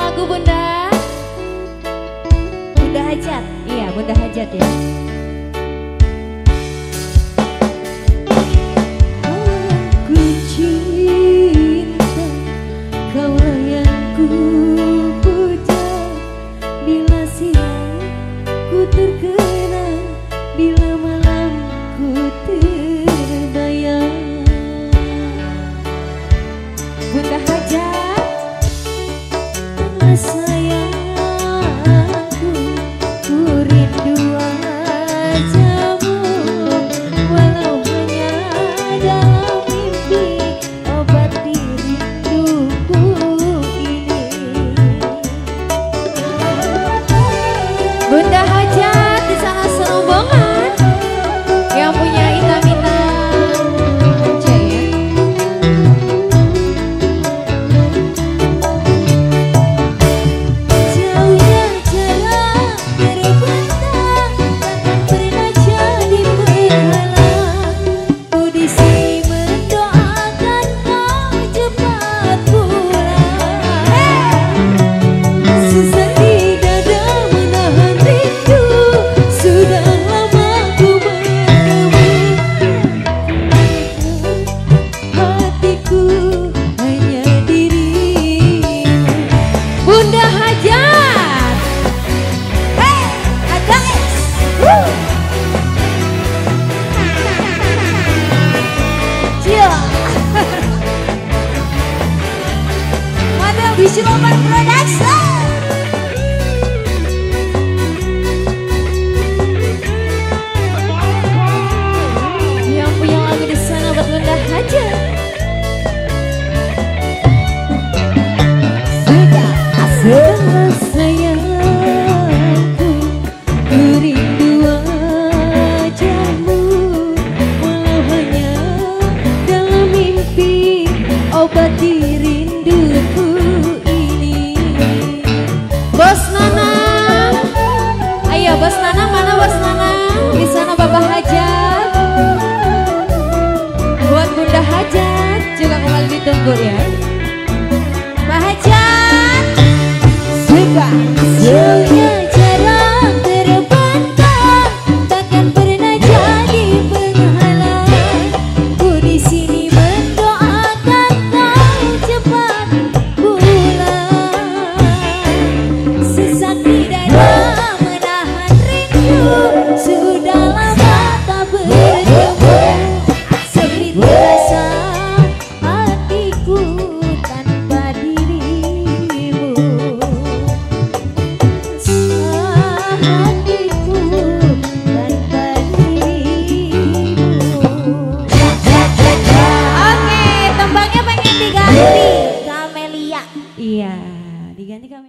lagu Bunda? Bunda Hajat. Iya, Bunda Hajat ya. Aku cinta, kaulah yang ku puja. Bila siang ku terkenang, bila malam ku terbayang. Bunda Hajat. Sayangku, ku rindu wajahmu, walau hanya dalam mimpi, obat di rinduku ini. Bunda Hajat di sana serombongan yang punya hitam-hitam jaya. Jauhnya jarak terbentang, takkan pernah jadi penghalang. Ku di sini mendoakan kau cepat pulang. Susah di dada menahan rindu, sudah lama ku menunggu. Hatiku hanya dirimu. Bunda Hajat. Hey, guys! Cia. Mana Visual Production? Yang punya lagu di sana buat Bunda Hajat. Setelah sayangku, ku rindu wajahmu, walau hanya dalam mimpi, obat di rinduku ini. Bos Nanang. Ayo Bos Nanang, mana Bos Nanang? Di sana Bapak Hajat. Buat Bunda Hajat juga kembali ditunggu ya. Pak Hajat. Suka